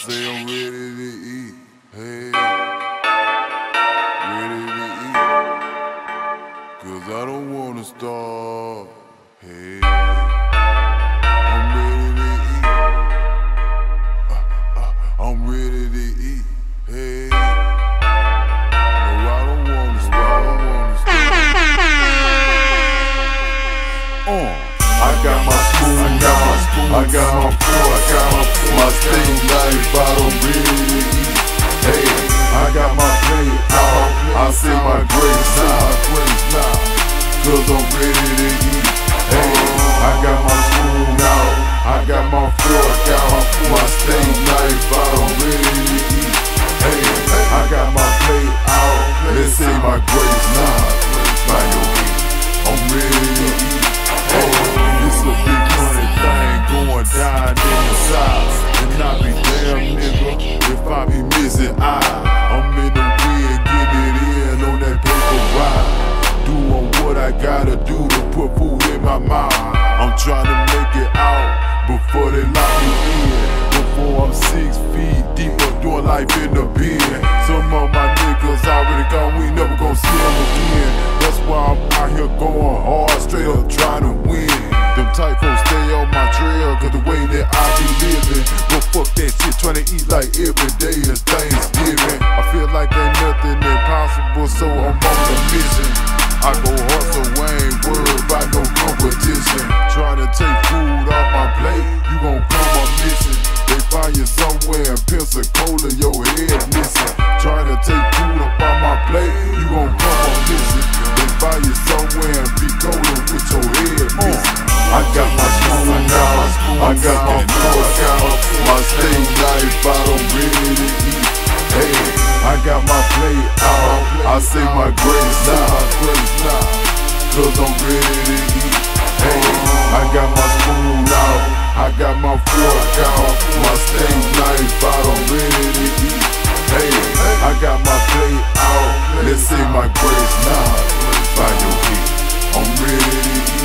say I'm ready to eat, hey, ready to eat, 'cause I don't wanna starve, hey, I'm ready to eat, I'm ready to eat, hey, no I don't wanna starve, I got my spoon now, I got my fork out, my steak knife out, I'm ready to eat. Hey, I got my plate out, I say my grace now, 'cause I'm ready to eat. Hey, I got my spoon out, I got my fork out, my steak knife out, I'm ready to eat. Hey, I got my plate out, let's say my grace now, I'm ready to eat. Hey, it's a big money thing going down in the south, and I be damn nigga if I be missing I'm in the wind, getting it in on that paper ride, doing what I gotta do to put food in my mouth. I'm trying to make it out before they lock me in, before I'm 6 feet deep up doing life in the bin. Some of my niggas already gone, we never gon' see them again. That's why I'm out here going hard, straight up trying to win. Them tight folks stay on my trail, 'cause the way that I be living. But fuck that shit, tryna eat like every day is Thanksgiving. I feel like ain't nothing impossible, so I'm on the mission. I go hard, so I ain't worried about no competition. Tryna take food off my plate, you gon' come up missing. They find you somewhere in Pensacola, your head missing. Tryna take food up on my plate, you gon' come up missing. They find you somewhere in Pensacola with your head missing. I got my spoon out, I got my fork out, my steak knife out, I'm ready to eat. Hey, I got my plate out, I say my grace now, 'cause I'm ready to eat. Hey, I got my spoon out, I got my fork out, my steak knife out, I'm ready to eat. Hey, I got my plate out, let's say my grace now, by your heat, I'm ready to eat.